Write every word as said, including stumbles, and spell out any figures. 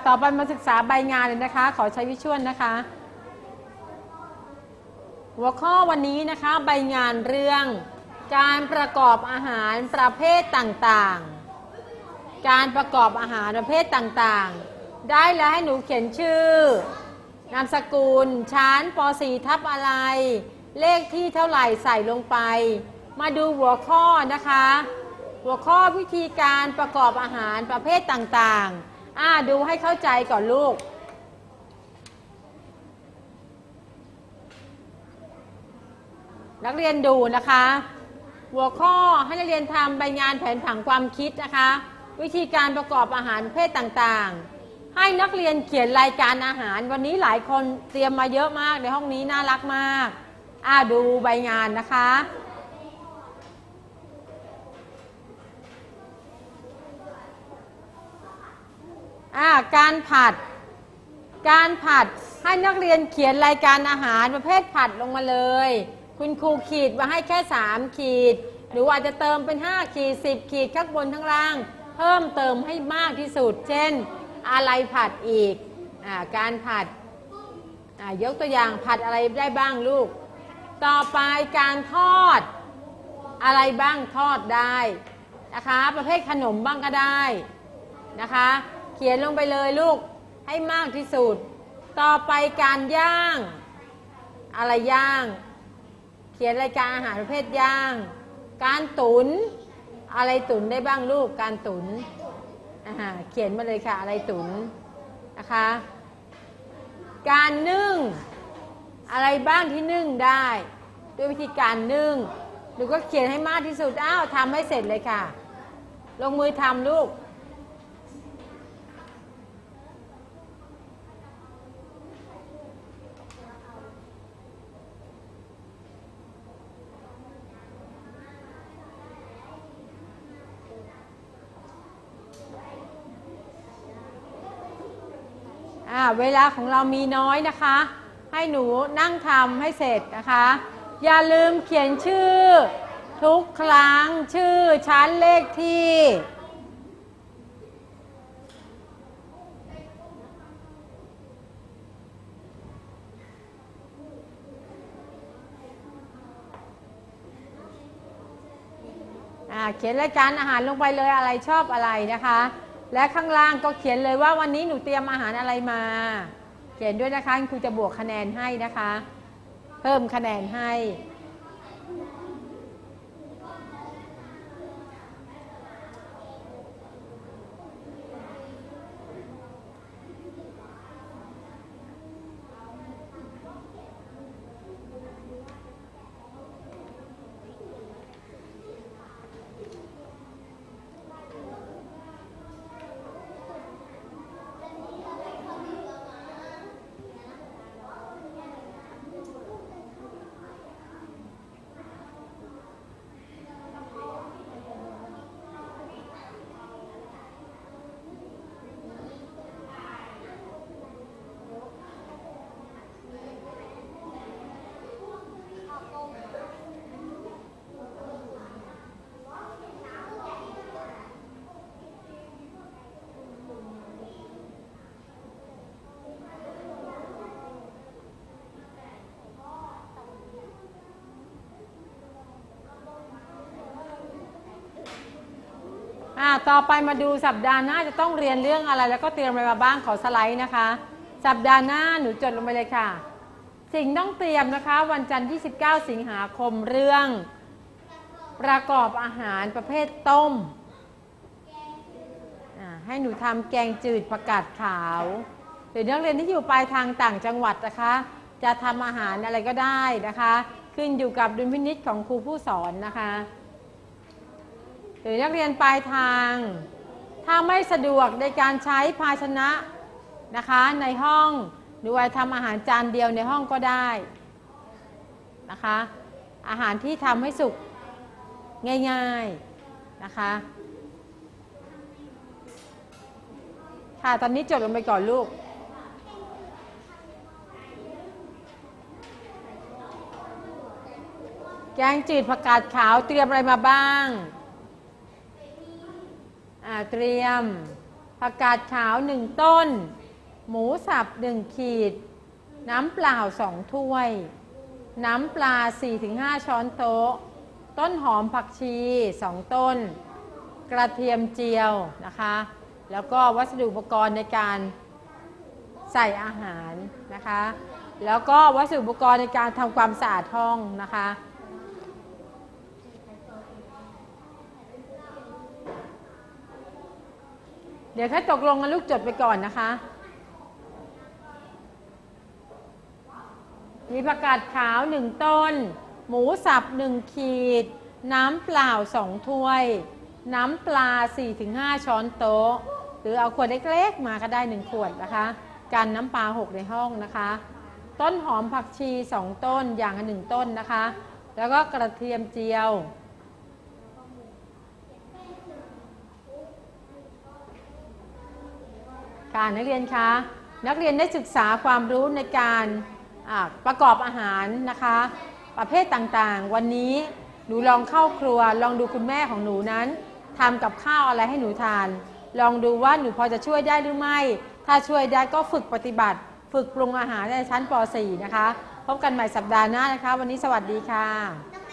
ต่อไปมาศึกษาใบงานเลยนะคะขอใช้วิชวลนะคะหัวข้อวันนี้นะคะใบงานเรื่องการประกอบอาหารประเภทต่างๆการประกอบอาหารประเภทต่างๆได้แล้วให้หนูเขียนชื่อนามสกุลชั้นป .สี่ ทับอะไรเลขที่เท่าไหร่ใส่ลงไปมาดูหัวข้อนะคะหัวข้อวิธีการประกอบอาหารประเภทต่างๆอ่าดูให้เข้าใจก่อนลูกนักเรียนดูนะคะหัวข้อให้นักเรียนทำใบงานแผนผังความคิดนะคะวิธีการประกอบอาหารประเภทต่างๆให้นักเรียนเขียนรายการอาหารวันนี้หลายคนเตรียมมาเยอะมากในห้องนี้น่ารักมากอ่าดูใบงานนะคะอ่าการผัดการผัดให้นักเรียนเขียนรายการอาหารประเภทผัดลงมาเลยคุณครูขีดมาให้แค่สามขีดหรืออาจจะเติมเป็นห้าขีดสิบขีดข้างบนข้างล่างเพิ่มเติมให้มากที่สุดเช่นอะไรผัดอีกอ่าการผัดอ่ายกตัวอย่างผัดอะไรได้บ้างลูกต่อไปการทอดอะไรบ้างทอดได้นะคะประเภทขนมบ้างก็ได้นะคะเขียนลงไปเลยลูกให้มากที่สุดต่อไปการย่างอะไรย่างเขียนรายการอาหารประเภทย่างการตุ๋นอะไรตุ๋นได้บ้างลูกการตุ๋นอ่าเขียนมาเลยค่ะอะไรตุ๋นนะคะการนึ่งอะไรบ้างที่นึ่งได้ด้วยวิธีการนึ่งหนูก็เขียนให้มากที่สุดอ้าวทำให้เสร็จเลยค่ะลงมือทำลูกเวลาของเรามีน้อยนะคะให้หนูนั่งทำให้เสร็จนะคะอย่าลืมเขียนชื่อทุกครั้งชื่อชั้นเลขที่เขียนรายการอาหารลงไปเลยอะไรชอบอะไรนะคะและข้างล่างก็เขียนเลยว่าวันนี้หนูเตรียมอาหารอะไรมาเขียนด้วยนะคะครูจะบวกคะแนนให้นะคะเพิ่มคะแนนให้ต่อไปมาดูสัปดาห์หน้าจะต้องเรียนเรื่องอะไรแล้วก็เตรียมอะไรมาบ้างขอสไลด์นะคะสัปดาห์หน้าหนูจดลงไปเลยค่ะสิ่งต้องเตรียมนะคะวันจันทร์ที่สิบเก้าสิงหาคมเรื่องประกอบอาหารประเภทต้มให้หนูทำแกงจืดผักกาดขาวหรือนักเรียนที่อยู่ปลายทางต่างจังหวัดนะคะจะทำอาหารอะไรก็ได้นะคะขึ้นอยู่กับดุลพินิจของครูผู้สอนนะคะหรือนักเรียนปลายทางถ้าไม่สะดวกในการใช้ภาชนะนะคะในห้องหรือว่าทำอาหารจานเดียวในห้องก็ได้นะคะอาหารที่ทำให้สุกง่ายๆนะคะค่ะตอนนี้จดลงไปก่อนลูกแกงจืดผักกาดขาวเตรียมอะไรมาบ้างเตรียมผักกาดขาวหนึ่งต้นหมูสับหนึ่งขีดน้ำเปล่าสองถ้วยน้ำปลา สี่ถึงห้า ช้อนโต๊ะต้นหอมผักชีสองต้นกระเทียมเจียวนะคะแล้วก็วัสดุอุปกรณ์ในการใส่อาหารนะคะแล้วก็วัสดุอุปกรณ์ในการทำความสะอาดห้องนะคะเดี๋ยวแค่ตกลงกันลูกจดไปก่อนนะคะมีผักกาดขาวหนึ่งต้นหมูสับหนึ่งขีดน้ำเปล่าสองถ้วยน้ำปลา สี่ถึงห้า ช้อนโต๊ะหรือเอาขวดเล็กๆมาก็ได้หนึ่งขวดนะคะกันน้ำปลาหกในห้องนะคะต้นหอมผักชีสองต้นอย่างละหนึ่งต้นนะคะแล้วก็กระเทียมเจียวค่ะนักเรียนคะนักเรียนได้ศึกษาความรู้ในการประกอบอาหารนะคะประเภทต่างๆวันนี้หนูลองเข้าครัวลองดูคุณแม่ของหนูนั้นทำกับข้าวอะไรให้หนูทานลองดูว่าหนูพอจะช่วยได้หรือไม่ถ้าช่วยได้ก็ฝึกปฏิบัติฝึกปรุงอาหารในชั้นป .สี่ นะคะพบกันใหม่สัปดาห์หน้านะคะวันนี้สวัสดีค่ะ